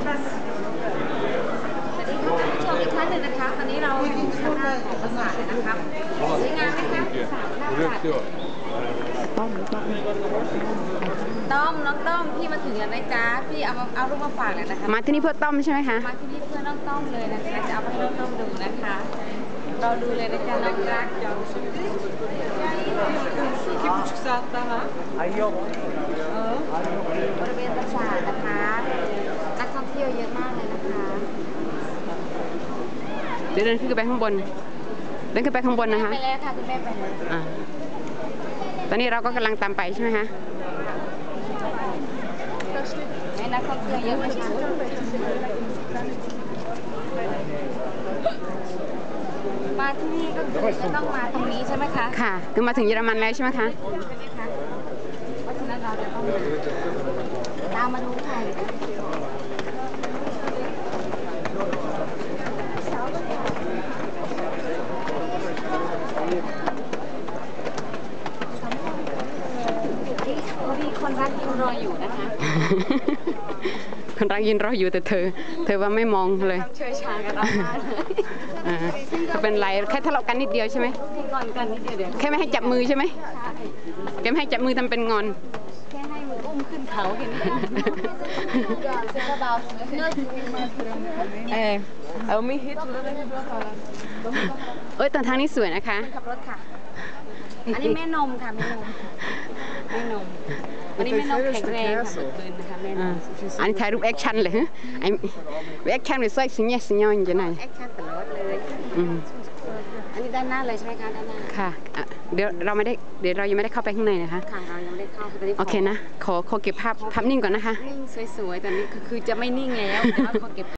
ชมอีกครั้งหนึ่งนะคะตอนนี้เราอยู่ชั้นหน้าของปราสาทนะครับสวยงามไหมคะปราสาทหน้าปราสาทต้อมน้องต้อมพี่มาถึงแล้วนะจ๊ะพี่เอารูปมาฝากเลยนะคะมาที่นี่เพื่อต้อมใช่ไหมคะมาที่นี่เพื่อน้องต้อมเลยนะคะจะเอาไปให้น้องต้อมดูนะคะเราดูเลยนะจ๊ะน้องรักบริเวณปราสาทนะคะนักท่องเที่ยวเยอะมากเลยนะคะเดินขึ้นไปข้างบนเดินขึ้นไปข้างบนนะคะไปแล้วค่ะคุณแม่ไปแล้วตอนนี้เราก็กำลังตามไปใช่ไหมคะนักท่องเที่ยวเยอะมากมาที่นี่ก็คือจะต้องมาตรงนี้ใช่ไหมคะค่ะคือมาถึงเยอรมันแล้วใช่ไหมคะเพราะฉะนั้นเราจะต้องตามมาดูค่ะมีคนรักยืนรออยู่นะคะคนรักยืนรออยู่แต่เธอว่าไม่มองเลยเชยชากันเรามากเลยเป็นไรแค่ทะเลาะกันนิดเดียวใช่ไหมงอนกันนิดเดียวแค่ไม่ให้จับมือใช่ไหมแค่ไม่ให้จับมือทำเป็นงอนแค่ให้มืออุ้มขึ้นเขาเห็นไหมเอาไม่ฮิตแต่ทางนี้สวยนะคะขับรถค่ะอันนี้แม่นมค่ะแม่นมอันนี้แม่นมแข็งแรงค่ะเบิกบืนนะคะแม่นมอันนี้ถ่ายรูปแอคชั่นเลยไอแอคชั่นเลยสวยสิเนี่ยอย่างจะไหนแอคชั่นตลอดเลยอันนี้ด้านหน้าเลยใช่ไหมคะด้านหน้าค่ะเดี๋ยวเรายังไม่ได้เข้าไปข้างในนะคะค่ะเรายังไม่ได้เข้าโอเคนะขอเก็บภาพนิ่งก่อนนะคะนิ่งสวยๆแต่นี่คือจะไม่นิ่งแล้วแต่ว่าขอเก็บ